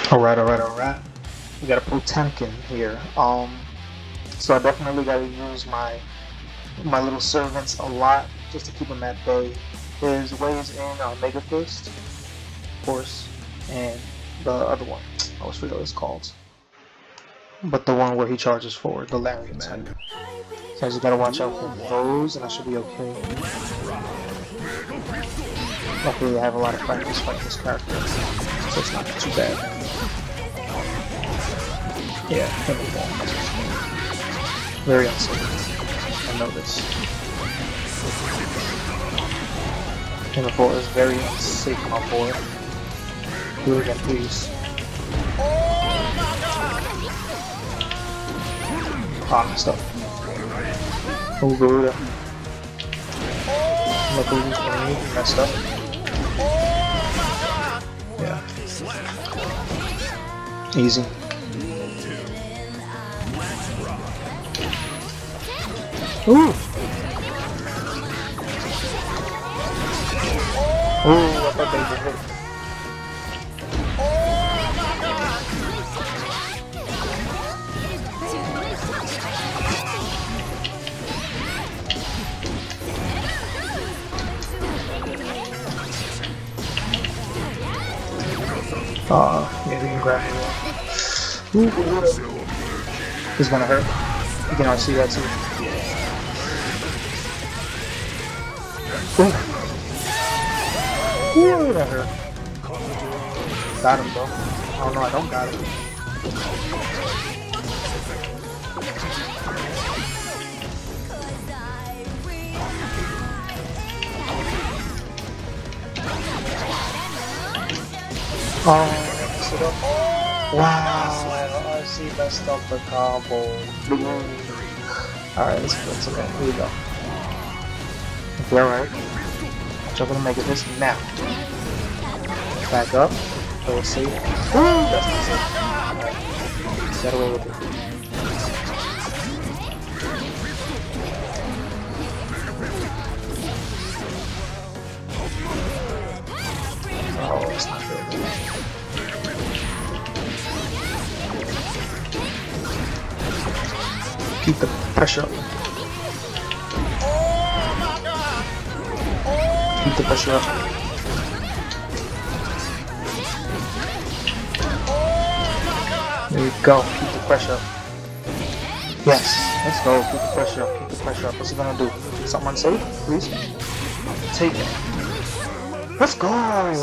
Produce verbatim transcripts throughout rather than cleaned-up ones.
Alright, alright, alright. We got a Potemkin here. Um, so I definitely gotta use my my little servants a lot just to keep him at bay. His ways in are Mega Fist, of course, and the other one. I always forget what it's called. But the one where he charges forward, the Lariat type. So I just gotta watch out for those, and I should be okay. Luckily, I have a lot of practice fighting this character, so it's not too bad. Yeah, him and ball. Very unsafe. I know this. Him and ball is very unsafe on board. Do it again, please. Ah, oh, messed up. Oh, Garuda. Luckily, he's grenade, messed up. Yeah. Easy. Ooh! Ooh, I thought they did hit. Uh, yeah, we can grab it. Ooh, he's gonna hurt. You can already see that too. Ooh. Ooh, that hurt. Got him though. Oh no, I don't got him. Oh, messed it up. Wow, R C messed up the combo. Alright, let's go. It's okay. Here we go. Okay, alright. I'm gonna make it this now. Back up. Play it safe. Woo! That's not safe. Get away with it. Oh, it's not good. Keep the pressure up. Keep the pressure up. There you go. Keep the pressure up. Yes. Let's go. Keep the pressure up. Keep the pressure up. What's he gonna do? Something unsafe? Please? Take it. Let's go!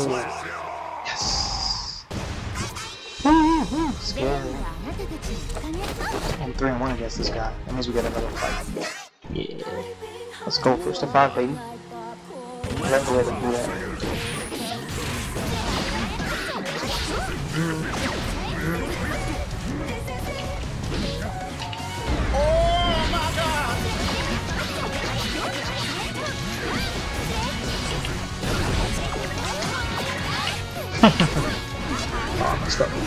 Yes! Woo-hoo! Scary. I'm three and one against this guy. That means we get another fight. Yeah. Let's go. First to five, baby. That's the way to do that. Oh, messed up.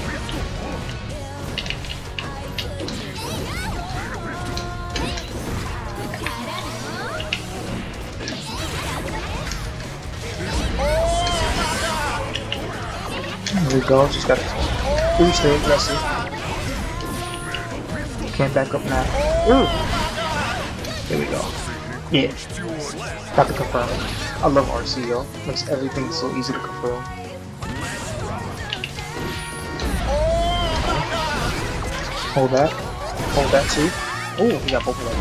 There we go, just gotta ooh, stay aggressive. Can't back up now. Ooh! There we go. Yeah. Got to confirm it. I love R C though. Makes everything so easy to confirm. Hold that. Hold that too. Oh, we got both of them.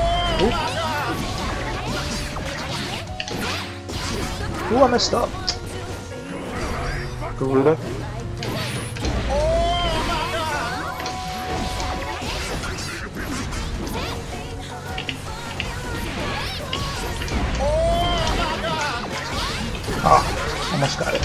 Ooh. Ooh, I messed up. Garuda. Ah, almost got it.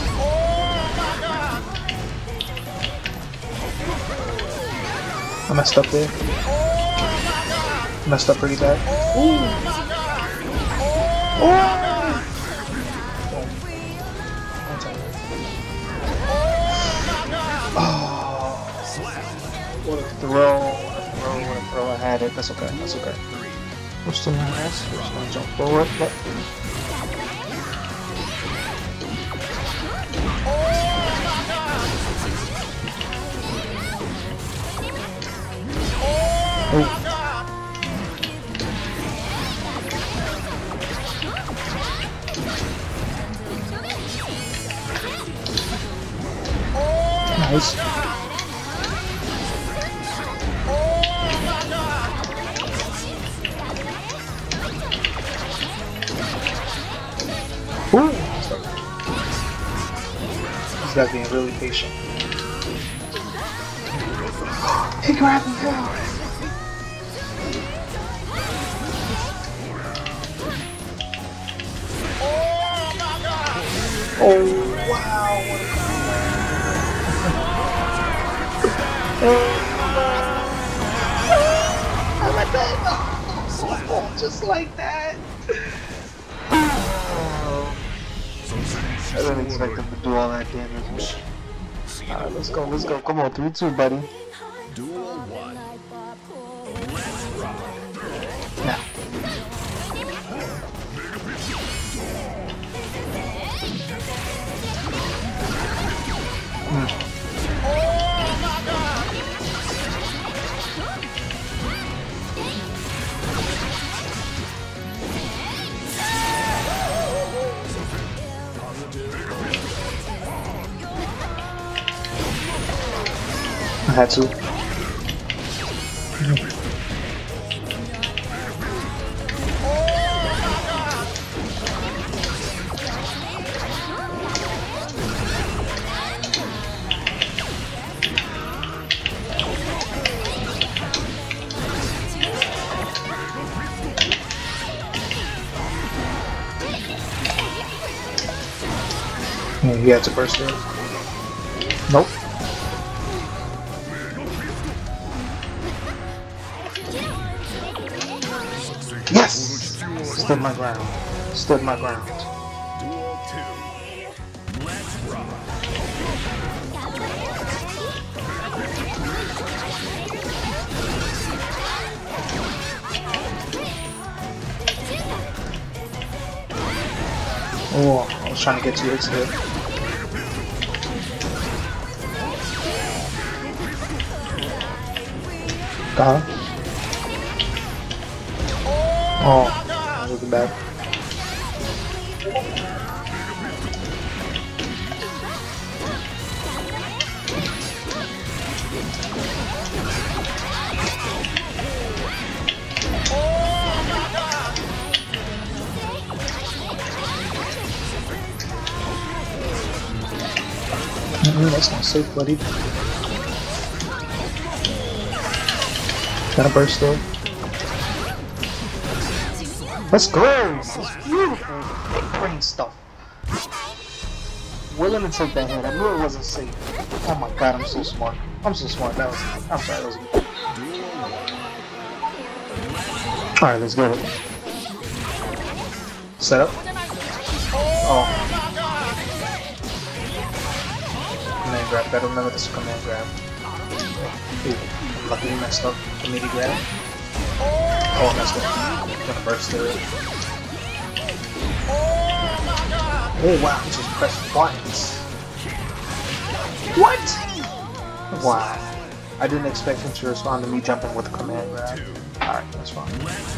I messed up there. Messed up pretty bad. Ooh. Oh. What a throw, what a throw, what a throw. I had it. That's okay, that's okay. We're still in this. We're just gonna jump forward. But Nice. Ooh! This guy's being really patient. He grabbed me out! Oh wow! Oh, I like that! Oh, just like that! Oh. I didn't expect him to do all that damage. Alright, let's go, let's go. Come on, three two, buddy. Duel one. Let's rock. Now. Hmm. I had to. Yeah, he had to burst it. Nope. Yes! Stood my ground. Stood my ground. Duel two. Let's rock. Oh, I was trying to get two hits there. Got him. Oh, I'm looking back. Mm-hmm, that's not safe, buddy. Got a burst though. Let's go! That's beautiful. Big brain stuff. Willing to take that hit. I knew it wasn't safe. Oh my god, I'm so smart. I'm so smart. That was. I'm sorry, that was good. Alright, let's get it. Set up. Oh. Command grab. Gotta remember this command grab. Ooh, I'm lucky he messed up. Immediate grab. Oh, I messed up. Gonna burst through it. Oh wow, he just pressed twice. What? Wow. I didn't expect him to respond to me jumping with a command grab. Alright, that's fine.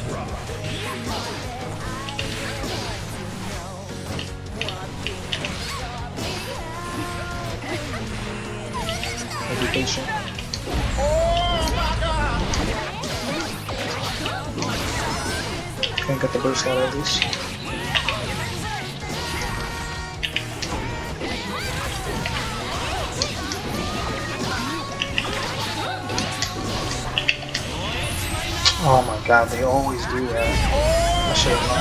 Be patient. Can't get the burst out of this. Oh my god, they always do that. I should have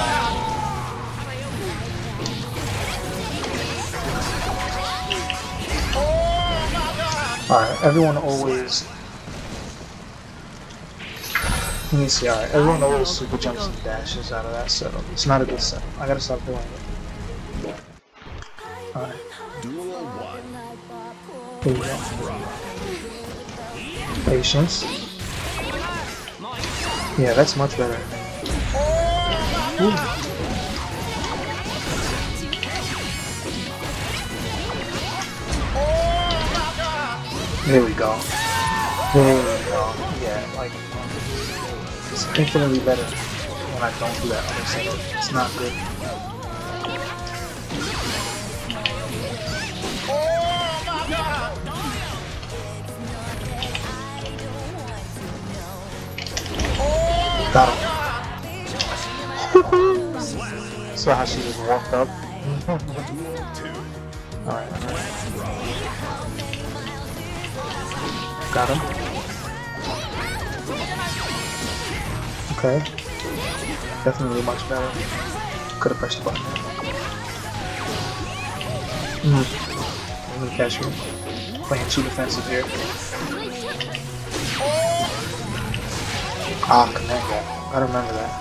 known. Alright, everyone always... Let me see, alright, everyone always super jumps and dashes out of that setup. It's not a good setup. I gotta stop doing it. Alright. Duel one. Here we go. Patience. Yeah, that's much better. Ooh. There we go. There we go. Yeah, like it's infinitely better when I don't do that other setup. It's not good. Got him. So how she just walked up. Alright, alright. Got him. Okay. Definitely much better. Could have pressed the button. Mm. Let me catch you. Playing too defensive here. Ah, command grab. I remember that.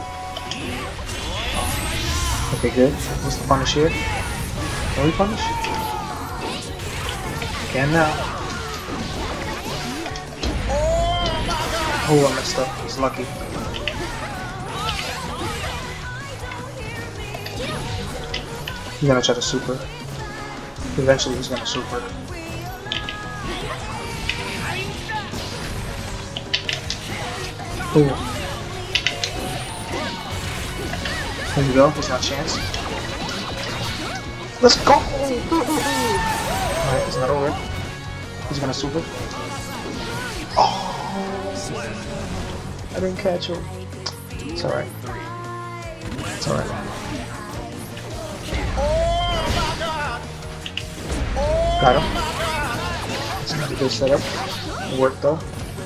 Okay, good. What's the punish here? Can we punish? Can now. Oh, I messed up. He's lucky. He's gonna try to super. Eventually he's gonna super. Ooh. There you go, there's not a chance. Let's go! Alright, it's not over. He's gonna super. Oh! I didn't catch him. It's alright. It's alright. Got him. It's not a good setup. It worked though.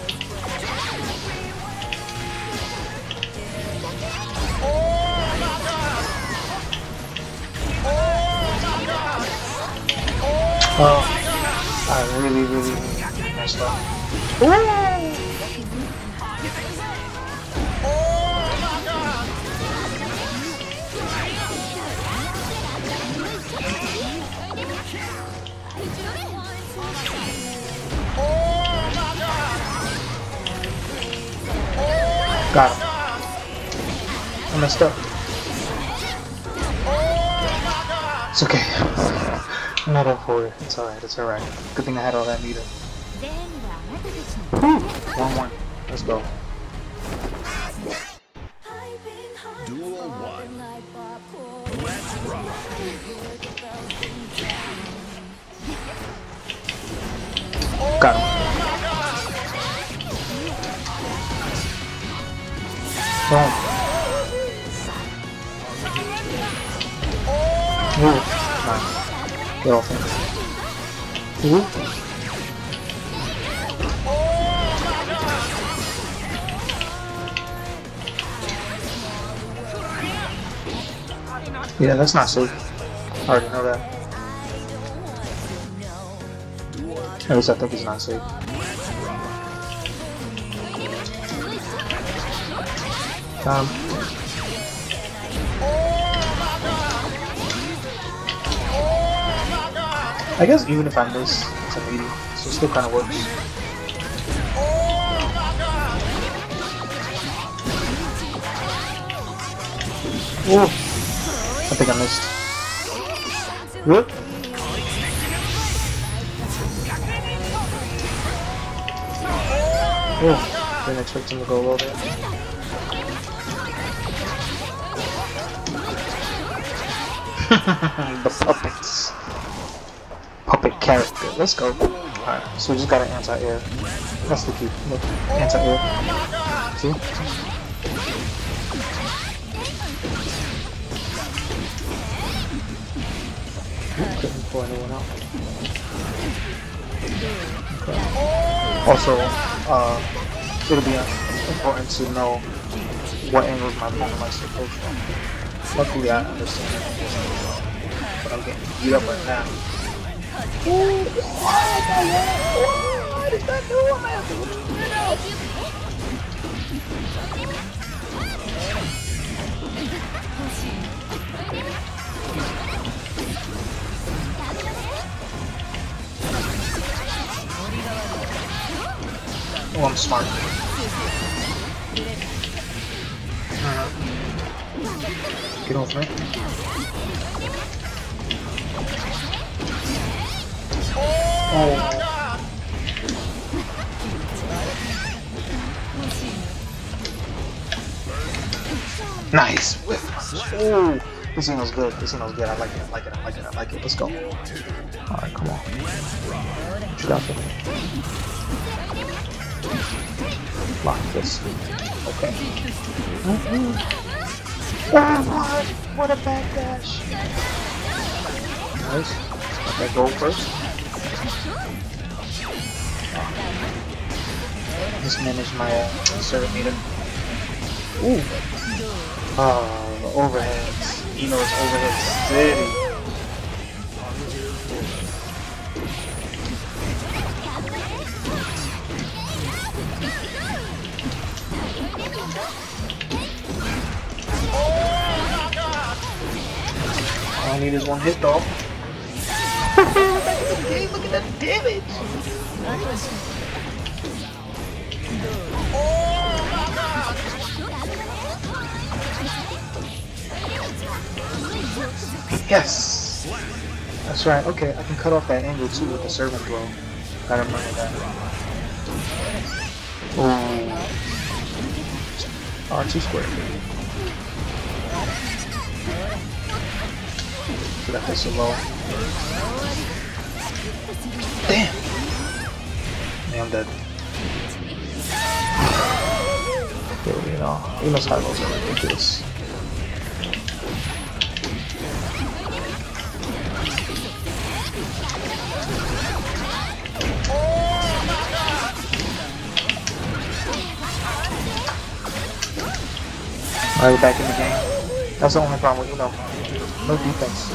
Oh, I really, really messed up. Got him. I messed up. It's okay. I'm not up for it. It's alright, it's alright. Good thing I had all that meter. Whew! one one. Let's go. Duel one. Let's rock. Got him. Boom. Ooh. Nice. Get off him. Ooh. Yeah, that's not safe. I already know that. At least I think it's not safe. Um. I guess even if I miss, it's a meeting, so it still kind of works. Whoa! I think I missed. What? Oh, didn't expect him to go low there. The puppets. Puppet character. Let's go. Alright, so we just got an anti-air. That's the key. Look, anti-air. See? Couldn't pull anyone out. Okay. Also, uh, it'll be important to know what angles my opponent likes to approach from. Luckily, I understand it. But I'm getting beat up right now. What is that doing, man? Oh, I'm smart. Uh, get off me. Oh. Nice whiff. Oh, this thing was good. This thing was good. I like it. I like it. I like it. I like it. Let's go. All right, come on. What you got for me? Block this. Okay. Mm-hmm. Oh, what? What a backdash. Nice. Okay, gold first. Oh. Mismanaged my uh, serve meter. Ooh. Oh, overheads. Eno's overhead city. All I need is one hit though. Look at that damage! Yes! That's right, okay, I can cut off that angle too with the servant throw. Gotta remember that. Ooh. R two squared. So that hits so low. Damn! Yeah, I'm dead. Dude, you know, Uno's high lows are ridiculous. Alright, we're back in the game. That's the only problem with Uno. No defense.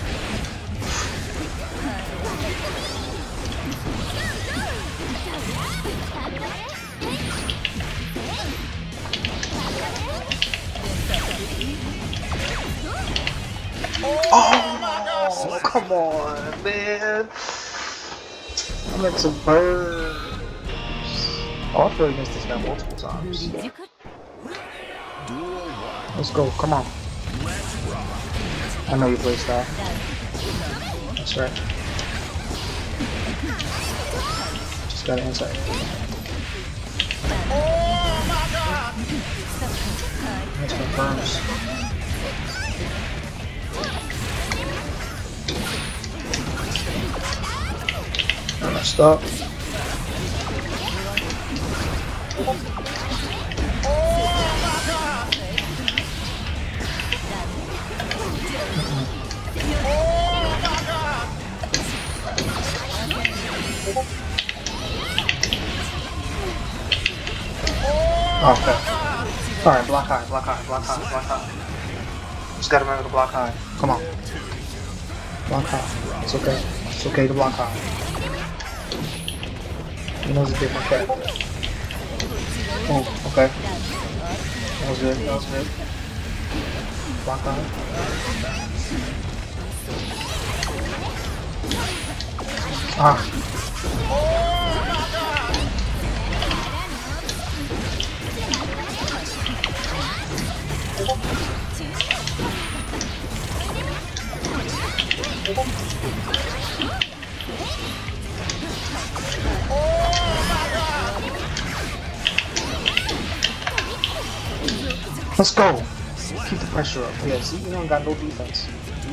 Oh, come on, man. I'm at some birds. Oh, I played against this guy multiple times. Let's go, come on. I know you play style. That's right. Just got an insight. That's confirms. I'm gonna stop. Okay. Alright, block high, block high, block high, block high. Just gotta remember to block high. Come on. Block high. It's okay. It's okay to block high. He knows a different cat. Oh, okay. That was good, that was good. Block high. Ah. Let's go. Keep the pressure up. Yeah, see, you don't got no defense.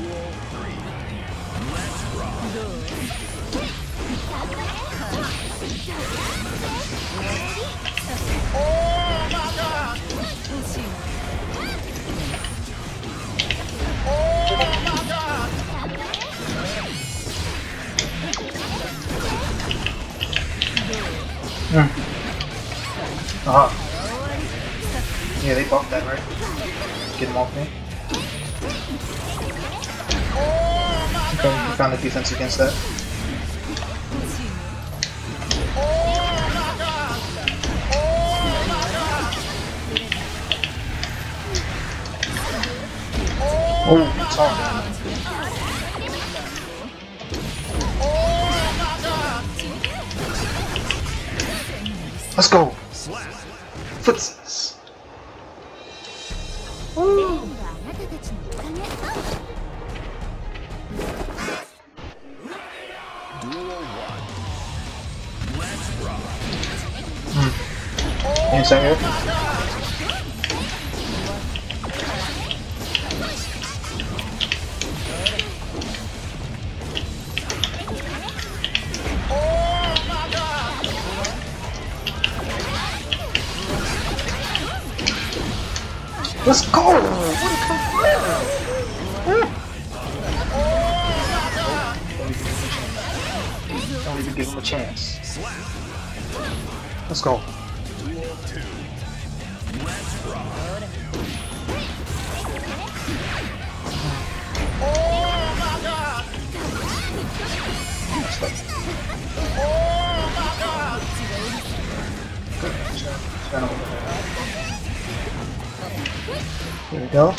Hmm. Uh-huh. Yeah, they buffed that, right? Get him off me. Okay, we found a defense against that. Oh, it's on. Let's go! Footsies! Hmm. Inside here? Let's go! What a confirm! Don't even give him a chance. Let's go. Here we go.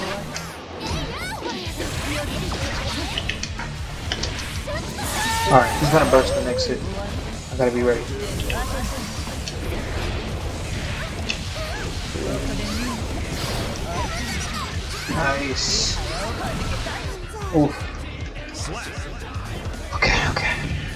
Alright, he's gonna burst the next hit. I gotta be ready. Nice. Oof. Okay, okay.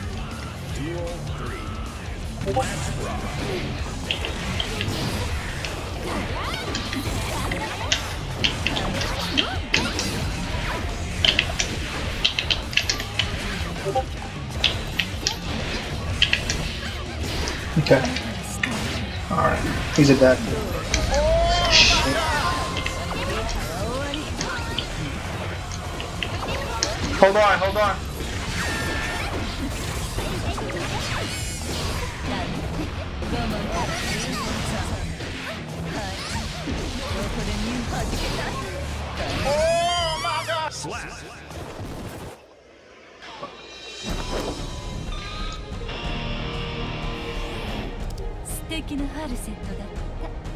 Okay. Alright. He's adapted. Shit. Hold on, hold on. Oh my god! Slap! 素敵な春セットだった。